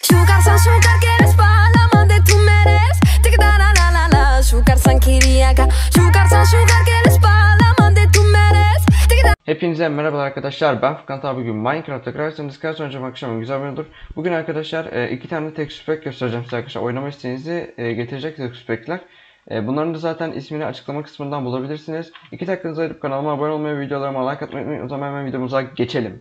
Sugar sugar quieres pa' la más de tu meres. Tic da la la la la. Sugar quería acá. Sugar quieres pa' la más de tu meres. Hepinize merhabalar arkadaşlar, ben Furkan. Tabi bugün Minecraft'ta karşınızda kaç önce akşam güzel bir olur. Bugün arkadaşlar iki tane texture pack göstereceğim size arkadaşlar. Oynama isteğinizi getirecek texture pack'ler. Bunların da zaten ismini açıklama kısmından bulabilirsiniz. 2 dakikanızı ayırıp kanalıma abone olmayı ve videolarıma like atmayı unutmayın. O zaman hemen videomuza geçelim.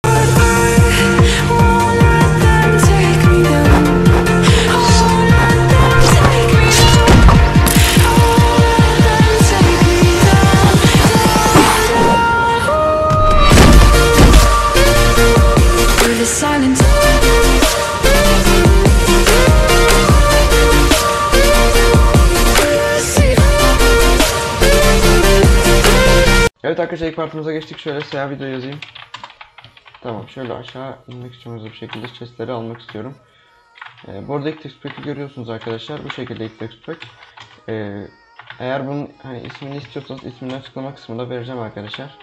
Evet arkadaşlar, ilk partımıza geçtik. Şöyle siyah video yazayım. Tamam, şöyle aşağı inmek için hızlı bir şekilde chestleri almak istiyorum. Bu arada ilk texture pack'i görüyorsunuz arkadaşlar. Bu şekilde ilk texture pack. Eğer bunun ismini istiyorsanız ismini açıklama kısmında vereceğim arkadaşlar.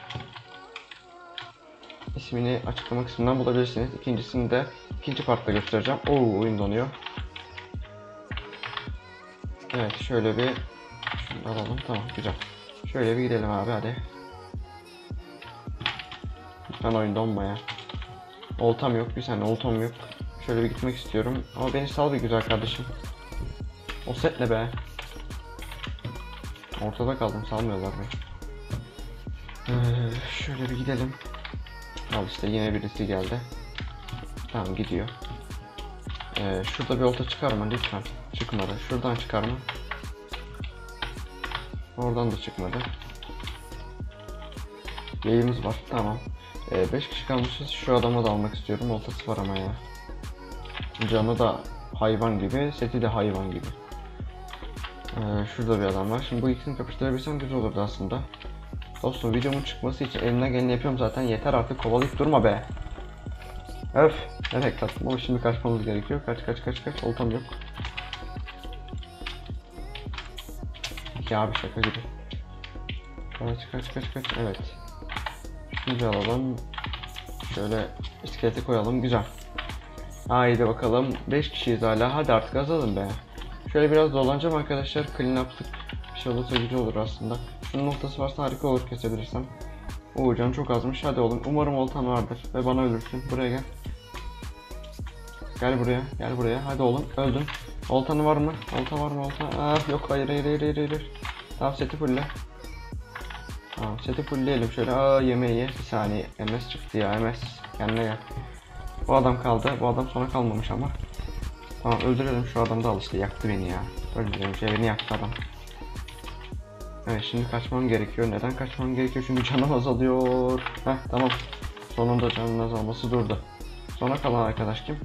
İsmini açıklama kısmından bulabilirsiniz. İkincisini de ikinci partta göstereceğim. Oo, oyun donuyor. Evet, şöyle bir şunu alalım. Tamam, güzel. Şöyle bir gidelim abi, hadi. Lütfen oyun donma ya. Oltam yok, bir saniye, oltam yok. Şöyle bir gitmek istiyorum. Ama beni sal bir güzel kardeşim. O set ne be? Ortada kaldım, salmıyorlar beni. Şöyle bir gidelim. Al işte, yine birisi geldi. Tamam, gidiyor. Şurada bir olta çıkar mı lütfen? Çıkmadı. Şuradan çıkar mı? Oradan da çıkmadı. Yayımız var, tamam. 5 kişi kalmışız. Şu adama da almak istiyorum. Oltası var ama ya. Canı da hayvan gibi, seti de hayvan gibi. Şurada bir adam var. Şimdi bu ikisini kapıştırabilsem güzel olurdu aslında. Dostum, videomun çıkması için elimden geleni yapıyorum zaten. Yeter artık, kovalayıp durma be. Öf. Evet tatlım, ama şimdi kaçmamız gerekiyor. Kaç. Oltam yok. Ya abi, şaka gibi. Kaç. Evet. Güzel alalım. Şöyle iskeleti koyalım, güzel. Haydi bakalım, 5 kişiyiz hala, hadi artık azalın be. Şöyle biraz dolanacağım arkadaşlar, clean up'tık. Bir şey olursa güzel olur aslında. Şunun noktası varsa harika olur, kesebilirsem. Oo, canım çok azmış, hadi oğlum, umarım oltan vardır ve bana ölürsün. Buraya gel. Gel buraya, hadi oğlum, öldün. Oltanı var mı? Olta var mı, olta? Ah, yok, hayır. Tamam, seti fulle. Tamam, seti fullleyelim şöyle. Yemeği ye. Bir saniye, MS çıktı ya, MS. Kendine gel. Bu adam kaldı. Bu adam sona kalmamış ama. Tamam, öldürelim şu adamı da, al işte, yaktı beni ya. Öldürelim, beni yaktı adam. Evet, şimdi kaçmam gerekiyor. Neden kaçmam gerekiyor? Çünkü canım azalıyor. Tamam. Sonunda canın azalması durdu. Sona kalan arkadaş kim?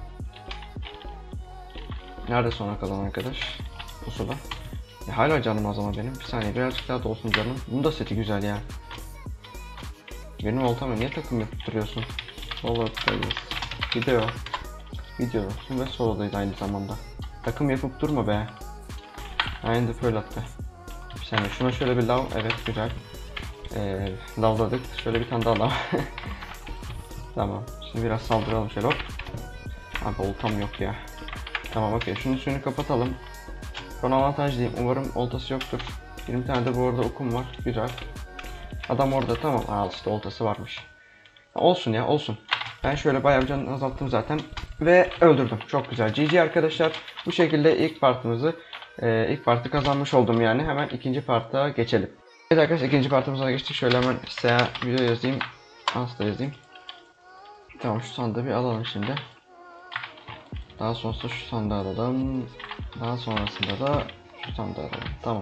Nerede sona kalan arkadaş? Pusula. Hala canım az ama benim. Bir saniye, birazcık daha dolsun canım. Bunun da seti güzel ya. Benim oltama niye takım yapıp duruyorsun? Solo'dayız. Videodasın ve solo'dayız aynı zamanda. Takım yapıp durma be. Aynı böyle attı. Bir saniye, şuna şöyle bir lav. Evet, güzel. Lavladık. Şöyle bir tane daha lav. Tamam. Şimdi biraz saldıralım şöyle, hop. Abi oltam yok ya. Tamam, okey. Şunu suyunu kapatalım. Son avantajlıyım. Umarım oltası yoktur. 20 tane de bu arada okum var. Güzel. Adam orada, tamam. Al işte, oltası varmış. Olsun ya, olsun. Ben şöyle bayağı bir canını azalttım zaten. Ve öldürdüm. Çok güzel. GG arkadaşlar. Bu şekilde ilk partı kazanmış oldum yani. Hemen ikinci parta geçelim. Evet arkadaşlar, ikinci partımıza geçtik. Şöyle hemen siyah video yazayım. Asla yazayım. Tamam, şu sandığı bir alalım şimdi. Daha sonrasında şu sandığı alalım. Daha sonrasında da şu sandığı alalım. Tamam.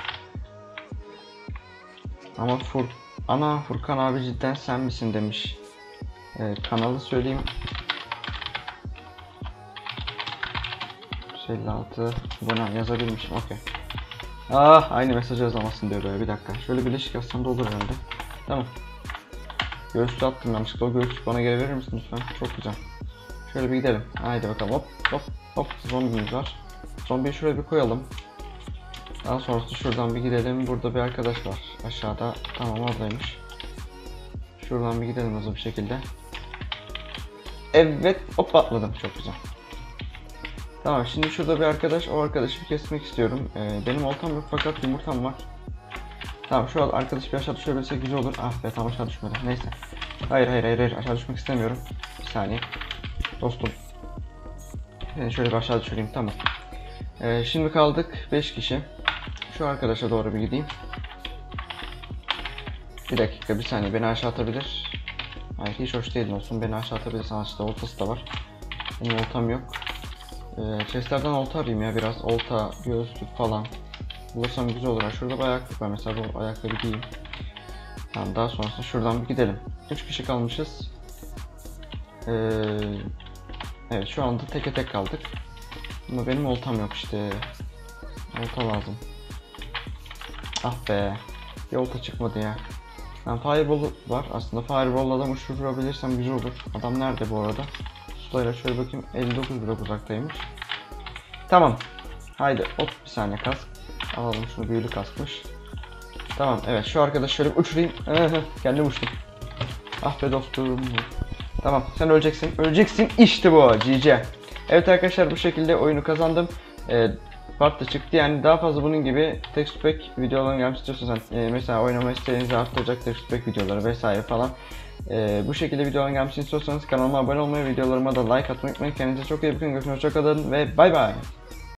Ama Furkan abi cidden sen misin demiş. Kanalı söyleyeyim. 56 abone yazabilmişim, okey. Aynı mesaj yazamazsın diyor böyle, bir dakika. Şöyle birleşik yazsam da olur herhalde. Tamam. Göğüslü attım yanlışlıkla, o göğüslü bana geri verir misin lütfen? Çok güzel. Şöyle bir gidelim. Haydi bakalım, hop. Zombimiz var. Zombiyi şuraya bir koyalım. Daha sonrasında şuradan bir gidelim. Burada bir arkadaş var aşağıda. Tamam, oradaymış. Şuradan bir gidelim hızlı bir şekilde. Evet. Hop atladım. Çok güzel. Tamam şimdi şurada bir arkadaş. O arkadaşı bir kesmek istiyorum. Benim oltam yok fakat yumurtam var. Tamam şu an arkadaş bir aşağı düşebilse güzel olur. Ah be tam aşağı düşmedi. Neyse. Hayır aşağı düşmek istemiyorum. Bir saniye. Dostum. Yani şöyle bir aşağı düşüreyim tamam. Şimdi kaldık 5 kişi. Şu arkadaşa doğru bir gideyim. Bir dakika bir saniye beni aşağı atabilir. Hayır hiç hoş değil olsun beni aşağı atabilir sanatçıda oltası da var. Benim oltam yok. Chestlerden olta arayayım ya biraz olta, gözlük falan. Bulursam güzel olur. Şurada bir ayaklık var mesela bu ayaklığı bir giyeyim. Tamam daha sonrasında şuradan bir gidelim. 3 kişi kalmışız. Evet şu anda teke tek kaldık. Ama benim oltam yok işte. Olta lazım. Ah be. Bir olta çıkmadı ya. Yani Fireball var aslında. Fireball'la adam uçurabilirsem güzel olur. Adam nerede bu arada? Sulayla şöyle bakayım. 59 blok uzaktaymış. Tamam. Haydi hop bir saniye kask. Alalım şunu büyülü kaskmış. Tamam evet şu arkadaşı şöyle bir uçurayım. Kendim uçtum. Ah be dostum. Tamam sen öleceksin. Öleceksin işte bu. GG. Evet arkadaşlar bu şekilde oyunu kazandım. Part da çıktı yani daha fazla bunun gibi text pack videoların gelmek istiyorsanız mesela oynama isteğinizi arttıracak text pack videoları vesaire falan. Bu şekilde videoların gelmesini istiyorsanız kanalıma abone olmayı, videolarıma da like atmayı unutmayın. Kendinize çok iyi bakın. Görüşmek üzere ve bay bay.